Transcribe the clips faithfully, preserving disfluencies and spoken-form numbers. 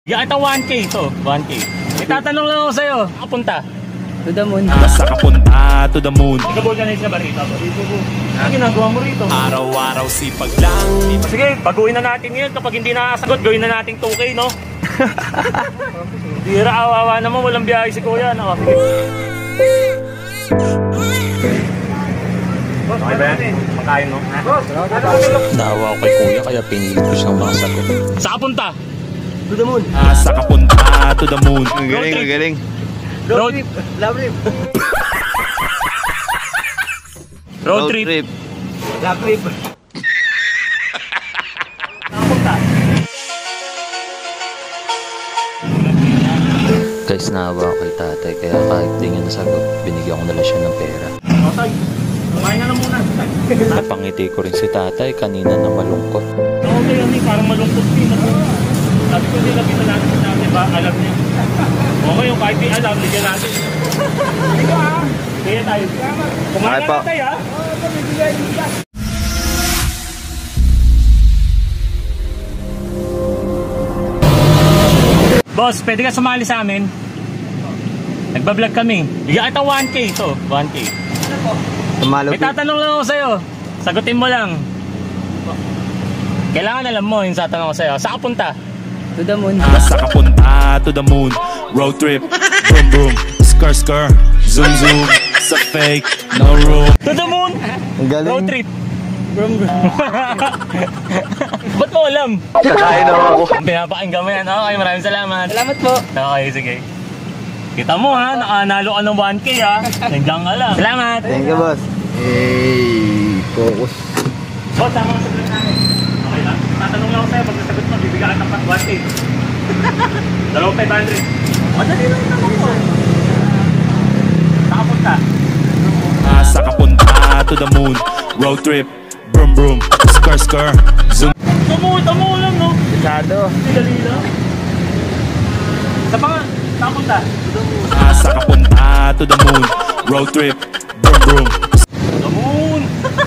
Yeah, ito one K to, one K. Itatanong lang ako sa'yo, kapunta? To the moon. Basta kapunta to the moon. Nag-organize ka ba rito? Ano ginagawa mo rito? Araw-araw sipag lang. Sige, pag-uwi na natin yun. Kapag hindi nakasagot, gawin na natin two K, no? Dira, awawa naman, walang biyahe si kuya. No? Sige. Okay ba yan? Pagkain, no? Naawa ko kay kuya kaya pinilit ko siyang makasagot. Saan punta? To the moon. Basta kapunta to the moon. Magaling, magaling. Road trip. Love trip. Road trip. Love trip. Saan punta? Guys, naawa ako kay tatay kaya kahit di niya nasagot, binigyan ko na lang siya ng pera. Tatay, kumain na lang muna. Napangiti ko rin si tatay kanina na malungkot. Okay, ano eh, parang malungkot din ako. Sabi ko nila, kita natin si tatay ba? Alam niya. Okay, yung kahit di alam, bigyan natin. Ikaw ha? Kaya tayo. Kumain na tatay ha? Boss, pwede ka sumali sa amin? Nagbablog kami. Bigyan kita one K to, one K. Tumalo. May tatanong lang ako sa'yo. Sagutin mo lang. Kailangan alam mo yung tatanong ko sa'yo. Saan ka punta? To the moon. Basta kapunta to the moon. Road trip. Boom boom. Skr skr. Zoom zoom. Sa fake. No room. To the moon! Ang galing. Road trip. Ba't mo alam? Kakain na ako. Pinapakinggan mo yan. Okay, maraming salamat. Salamat po. Okay, sige. Kita mo ha, nakanalo ka ng one K ha. Nandiyan ka lang. Salamat. Thank you, boss. Hey, focus. Boss, tama ka sa vlog namin. Okay lang. Tatanong lang ako sa'yo. Pag nasagot mo, bibigyan ka ng one K. Dalawang five hundred. Madali lang naman po. Saan ka punta? Basta kapunta to the moon. Road trip. Broom broom. Skr skr. Zoom. Tamo, tamo lang no. Pisado. Dali lang. Sa pa nga. Saan ka punta? Basta kapunta to the moon. Road trip. Broom broom. The moon.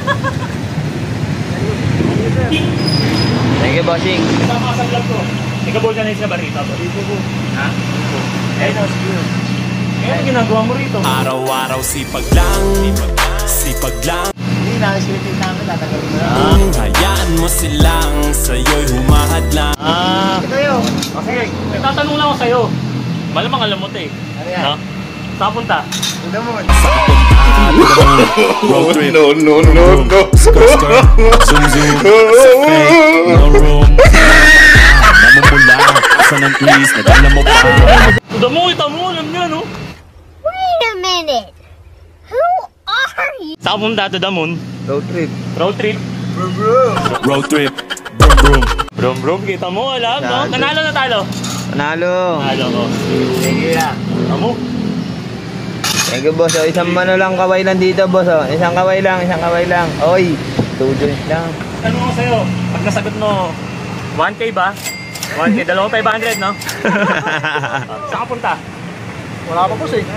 Thank you, bossing. Sama ka sa vlog ko. Ikaw-organize ka ba rito? Ha? Eh, no, sige. Eh, ano ginagawa mo rito? Araw-araw sipag lang. Sipag lang. Hindi na, scripted namin. Tatagal mo na. Hayaan mo silang sa'yo'y humahadlang. Ah. Ito yun. O sige, may tatanong lang ako sa'yo. Malamang alam mo ito eh. Ano yan? No? Saan punta? To the moon. Basta kapunta to the moon. Road trip. No, no, no, no. Skr skr. Zoom zoom. Sa fake. No room. Namumula. Asan ang please. Nagala mo pa. Tuda mo, ita mo, alam niya no? Wait a minute. Who are you? Saan punta to the moon? Road trip. Road trip. Road trip. Broom broom. Brum brum, kita mo, alam no? Yan. Nanalo na talo. Panalo. Nanalo ko. Thank you ya. Amo? Thank you, boss. O, isang mano lang kaway lang dito, boss. O. Isang kaway lang, isang kaway lang. Oy, two joints lang. Tanong ko sa'yo, pag nasagot mo, one K ba? one K, dalawang five hundred no? Saan ka punta? Wala pa po eh.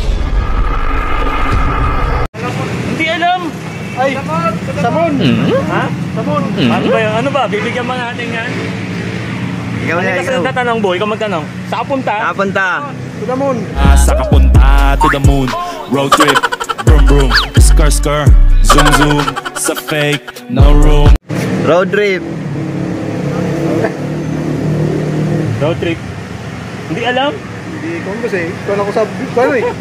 Hindi alam. Ay, sabon. Ha? Sabon. Ano ba yun? Ano ba? Bibigyan ba natin yan? Ikaw Ano na, kasi ikaw. nagtatanong boy? Ikaw magtanong. Saan ka punta? Nakapunta. To the moon. Basta kapunta to the moon. Road trip. Broom broom. Skr skr. Zoom zoom. Sa fake. No room. Road trip. Road trip. Hindi alam? Hindi ko boss eh. Ikaw na ko sa ano eh.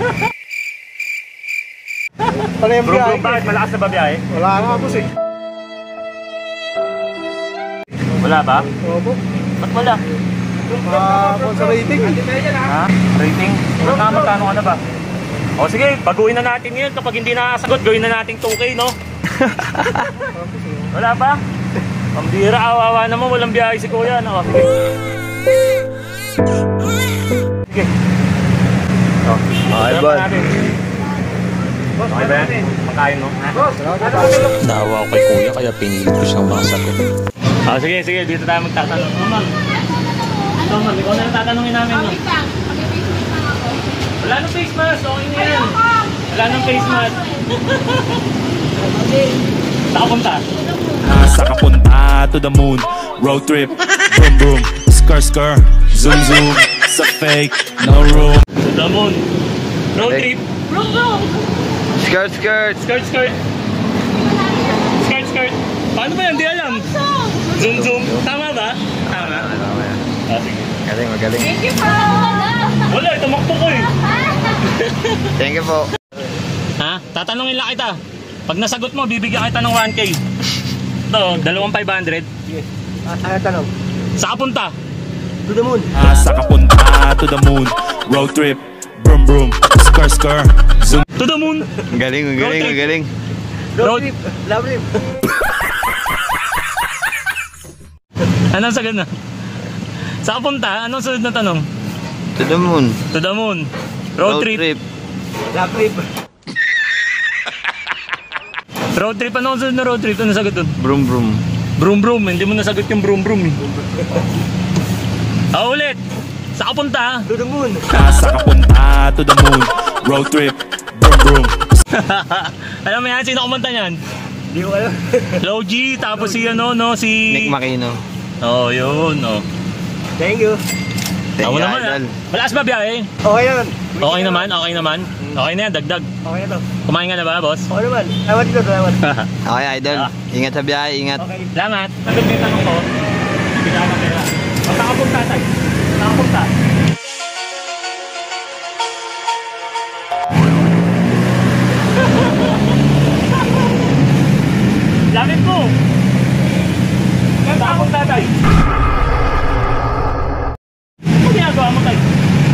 Ano yung Bro, bro, biyahe? bakit? Malakas na ba biyahe? Wala nga boss eh. Wala ba? Opo. Ba't wala? Ah, sa rating. Ha? Rating? Ba't na magkano ka na ba? O sige, baguhin na natin yun. Kapag hindi nakasagot, gawin na natin two K, no? Wala pa? Pambira, awawa naman. Walang biyahe si kuya. No? Sige. Sige. O, Okay, sarap boss. natin. Okay ba yan? Pagkain, no? Naawa ako kay kuya kaya pinilit ko siyang makasagot. Ah, sige, sige. Dito tayo magtatanong. Oh, ma'am. Ito, ma'am. Ikaw na lang tatanungin namin, no? Wala nang face mask. Okay na yan. Wala nang face mask. Saan ka punta? Basta kapunta to the moon. Road trip. Boom boom. Skr skr. Zoom zoom, sa fake, no room. To the moon. Road trip. Brum, brum. Skirt, skirt. Skirt, skirt. Skirt, skirt. Paano ba yan? Di alam. Zoom, zoom. Tama ba? Tama. Ah, sige. Magaling, magaling. Thank you po. Wala, tumakbo ko eh. Thank you po. Ha? Tatanungin lang kita. Pag nasagot mo, bibigyan kita ng one K. Ito, dalawang five hundred. Yes. Ah, ano tanong? Saan ka punta? To the moon. Asa ka punta to the moon. Road trip, brum brum, skr skr, zoom. To the moon. Magaling, magaling, magaling. Road Road- trip. Love trip. Anong sagot na? Saan ka punta? Anong sunod na tanong? To the moon. To the moon. Road, trip. Love trip. Road trip. Anong sunod na road trip? Anong sagot dun? Brum brum. Broom broom. Hindi mo nasagot yung broom broom eh. Ah, ulit. Saan ka punta? To the moon. Asa ka punta to the moon. Road trip, brum brum. Alam mo yan? Sino kumanta niyan? Di ko alam. Low G. Tapos si ano, no? Si... Nick Makino. Oo, oh, yun. Oh. Thank you. Thank Ako you, naman ah. idol. Malakas ba biyahe? Okay naman. Okay naman, okay naman. Okay na yan, dagdag. Okay na to. Kumain ka na ba, boss? Okay naman. Salamat dito, salamat. Okay, idol. Ah. Ingat sa biyahe, ingat. Okay. Salamat. Sagot mo yung tanong ko. Bigyan ka pera. Saan ka punta, tay? Saan ka punta? Lamit mo! Saan ka punta, tay? Ano ginagawa mo, tay?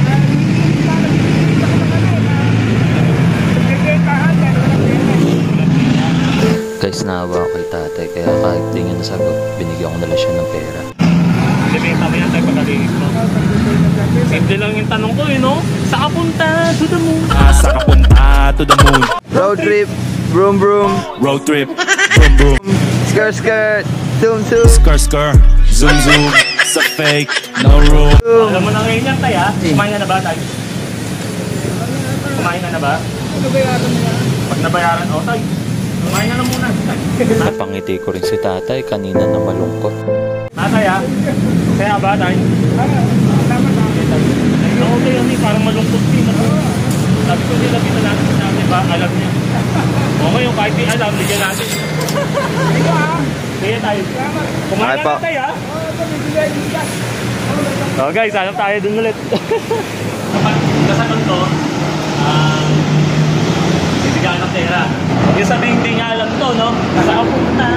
Guys, naawa ako kay tatay kaya kahit di niya nasagot, binigyan ko na lang siya ng pera. Sabihin tama yan tayo pagkalinis mo. Simple lang yung tanong ko eh, no? Saan ka punta? To the moon. Asa ka punta to the moon. Road trip. Brum brum. Road trip, brum brum. Skirt, skirt. Zoom zoom. Skr skr, zoom zoom, sa fake, no room. Alam mo na ngayon yan tayo ha? Kumain ka na ba tayo? Kumain ka na ba? Pag nabayaran, oh tayo. Kumain ka na muna. Napangiti ko rin si tatay kanina na malungkot. Tatay ha? Kaya ba tayo? Okay yun eh, parang malungkot din ako. Sabi ko nila, kita natin natin ba? Alam niya. Okay yung kahit di alam, ligyan natin. Ikaw ha? Kaya tayo. Kumain Okay ka po. na tayo ha? So guys, hanap tayo dun ulit. Kasagot ko, ah, bibigyan ng pera. Yung sabihin hindi niya alam to, no? Nasa kapunta.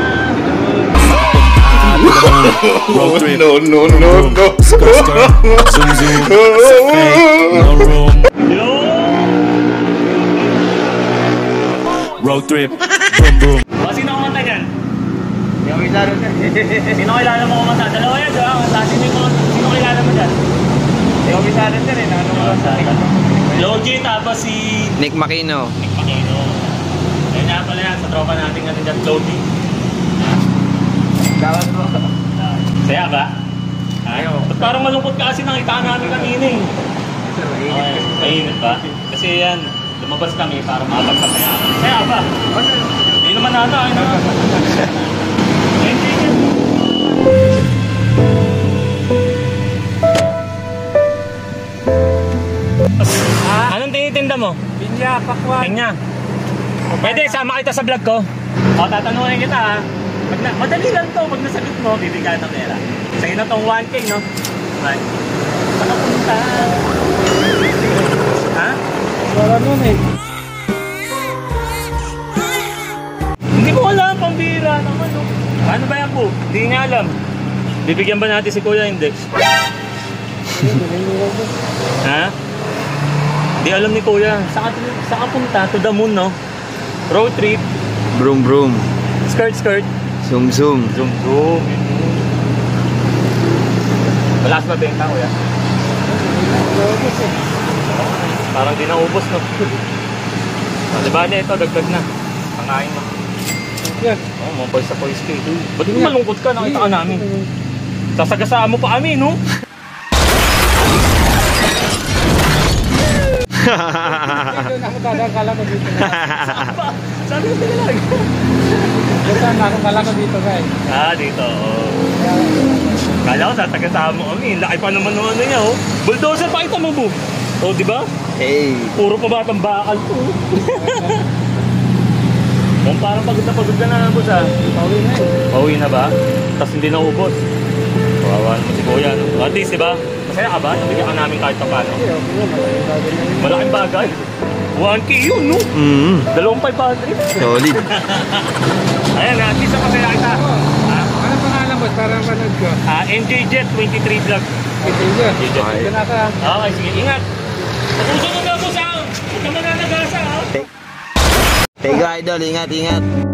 Road trip, no no no no. Skr skr, zoom zoom, sa fake, no room. Yo! Road trip, brum brum. O, sino kumanta dyan? Yung isa rin. Sino kilala mo kumanta? Dalawa yan, diba? Sa sino, sino kilala mo dyan? Yung isa rin din eh. Ano mo sa Logi, tapos si Nick Makino. Nick Makino. Ayun nga pala yan, sa tropa natin natin dyan, Logi. Salamat po. Saya ba? Ayaw. Ba't parang malungkot ka kasi nakita namin kanina eh. Okay, mainit ba? Kasi yan, lumabas kami para makapagpapaya. Saya ba? Hindi naman nata, ay na. Thank you. Anong tinitinda mo? Pinya, pakwan. Pinya. Pwede, sama kita sa vlog ko. O, tatanungin kita ha. Pag na, madali lang to, pag nasagot mo, bibigyan ng pera. Sa'yo na tong one K, no? Right. Saan ka punta? Ha? Wala nun eh. Hindi mo alam, pambira naman, no? Ano ba yan po? Hindi niya alam. Bibigyan ba natin si Kuya Index? Ha? Hindi alam ni Kuya. Saan ka, saan ka punta? To the moon, no? Road trip. Brum brum. Skirt, skirt. Zoom zoom. Zoom, zoom. Wala sa benta, Kuya. Parang di naubos, no? O, diba na ito, dagdag na. Pangain mo. Yan. Oo, oh, mga boys sa boys kayo. Ba't mo malungkot ka? Nakita ka namin. Sasagasaan mo pa kami, no? Doon ako dadang ko dito. Sabi ko sila lang. Doon ako kala ko dito guys. Ah, dito. Oh. Kala ko sasagasa mo kami. Laki pa naman ng ano niya, oh. Bulldozer, pakita mo, bu. Oh, di ba? Hey. Puro pa batang bakal to. Kung parang pagod na pagod ka na, boss, ha? Pauwi na eh. Pauwi na ba? Tapos hindi na ubos. Kawawa naman si Kuya, no? At least, di ba? Masaya ka ba? Nabigyan ka namin kahit pa paano. Okay, okay na. Malaking bagay na yun. Malaking bagay. one K yun, no? Mm. Dalawang five hundred. Solid. Ayan, at least ang masaya kita. Ha? Ano pangalan mo? Parang panood ko. Ah, M J Jet twenty-three vlog. Ito yun. M J Jet. Okay. Ito na ka. Okay, sige, ingat. Patuso mo na, boss, ha? Huwag ka mananagasa, ha? Thank you, idol. Ingat, ingat.